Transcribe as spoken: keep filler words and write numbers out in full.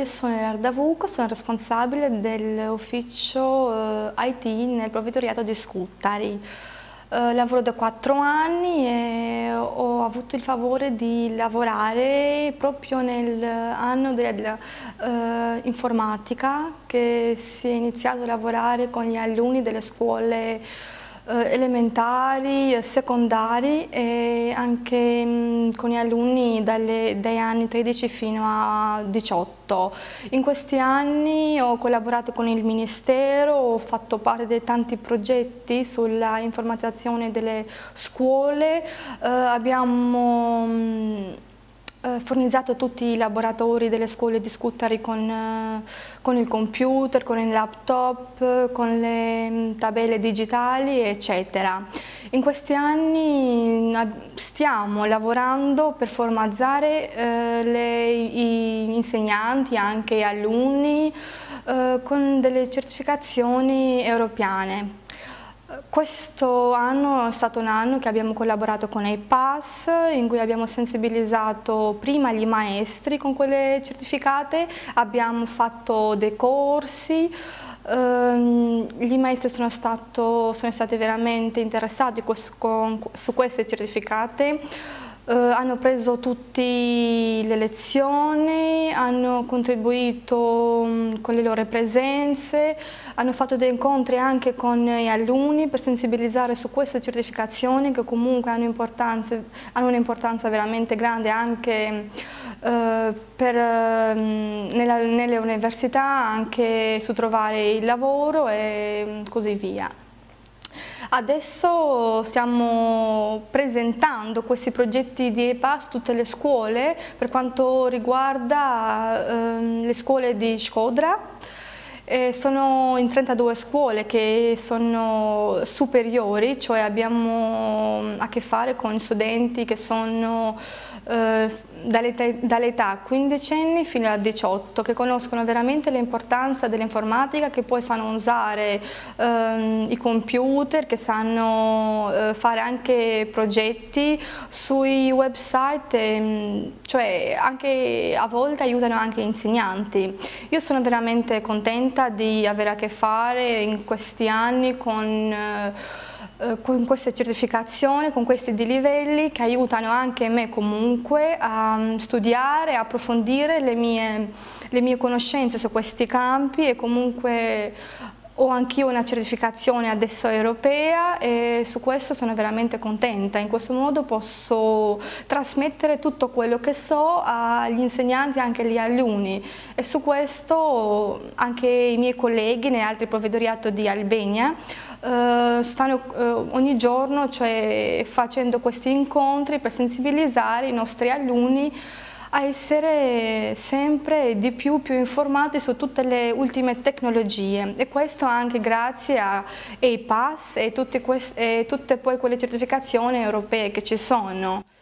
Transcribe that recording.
io sono Elarda Vuco, sono responsabile dell'ufficio eh, I T nel provvedtoriato di Scutari. Eh, lavoro da quattro anni e ho avuto il favore di lavorare proprio nell'anno dell'informatica, che si è iniziato a lavorare con gli alunni delle scuole elementari, secondari e anche mh, con gli alunni dalle, dai anni tredici fino a diciotto. In questi anni ho collaborato con il Ministero, ho fatto parte di tanti progetti sulla informatizzazione delle scuole, eh, abbiamo mh, Eh, fornizzato tutti i laboratori delle scuole di Scutari con, eh, con il computer, con il laptop, con le mh, tabelle digitali, eccetera. In questi anni stiamo lavorando per formalizzare eh, le, gli insegnanti, anche gli alunni, eh, con delle certificazioni europee. Questo anno è stato un anno che abbiamo collaborato con I Pass, in cui abbiamo sensibilizzato prima gli maestri con quelle certificate, abbiamo fatto dei corsi, ehm, gli maestri sono, stato, sono stati veramente interessati con, su queste certificate. Uh, hanno preso tutte le lezioni, hanno contribuito um, con le loro presenze, hanno fatto dei incontri anche con gli alunni per sensibilizzare su queste certificazioni che comunque hanno, hanno un'importanza veramente grande anche uh, per, uh, nella, nelle università, anche su trovare il lavoro e così via. Adesso stiamo presentando questi progetti di I Pass a tutte le scuole per quanto riguarda ehm, le scuole di Shkodra. Eh, sono in trentadue scuole che sono superiori, cioè abbiamo a che fare con studenti che sono eh, dall'età quindicenni fino a diciotto, che conoscono veramente l'importanza dell'informatica, che poi sanno usare ehm, i computer, che sanno eh, fare anche progetti sui website, e, cioè anche a volte aiutano anche gli insegnanti. Io sono veramente contenta di avere a che fare in questi anni con eh, con queste certificazioni, con questi di livelli che aiutano anche me comunque a studiare, a approfondire le mie, le mie conoscenze su questi campi, e comunque ho anch'io una certificazione adesso europea e su questo sono veramente contenta. In questo modo posso trasmettere tutto quello che so agli insegnanti e anche agli alunni, e su questo anche i miei colleghi nei altri provvedtoriati di Albania Uh, stanno uh, ogni giorno, cioè, facendo questi incontri per sensibilizzare i nostri alunni a essere sempre di più, più informati su tutte le ultime tecnologie, e questo anche grazie a I Pass e tutte, e tutte poi quelle certificazioni europee che ci sono.